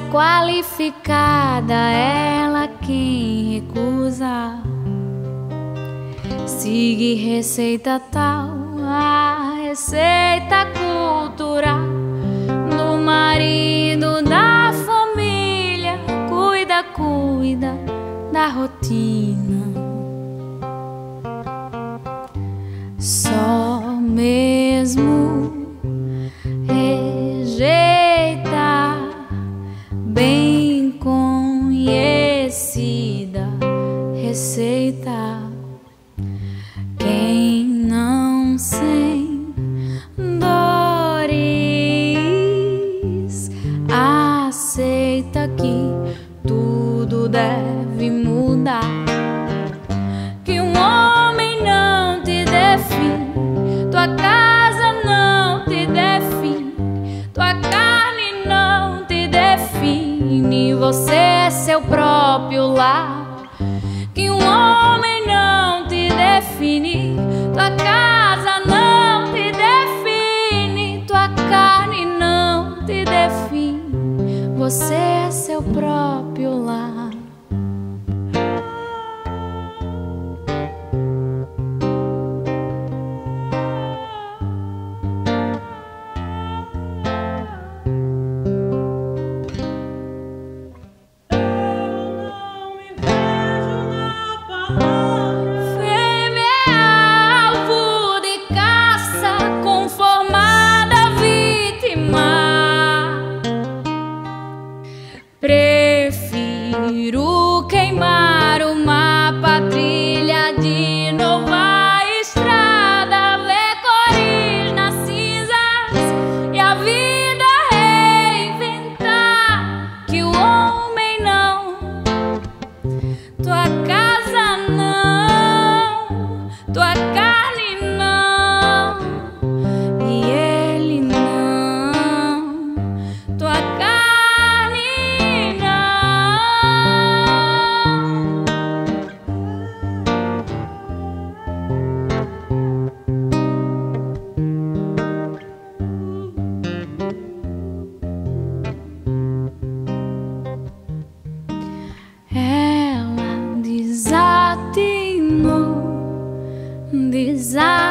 qualificada, ela quem recusa. Sigue receita tal, a receita cultural do marido, da família, cuida da rotina. Só mesmo rejeita bem conhecida receita. Quem não sem dores aceita que tudo deve mudar, que um homem não te define, tua casa não te define, tua carne não te define, você é seu próprio lar. Que um homem não te define, tua casa não te define, tua carne não te define, você é seu próprio lar. Prefiro queimar o mapa, trilha de nova estrada, ver cores nas cinzas e a vida reinventar. Que o homem não, tua casa não, tua carne não, e ele não, tua carne. Ela desatinou,